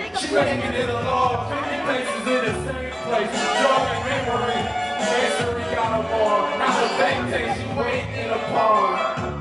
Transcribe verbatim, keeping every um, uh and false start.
She making it along, fifty places in the same place. Joy and memory, history got a war. Now the bank takes you waiting in a pond.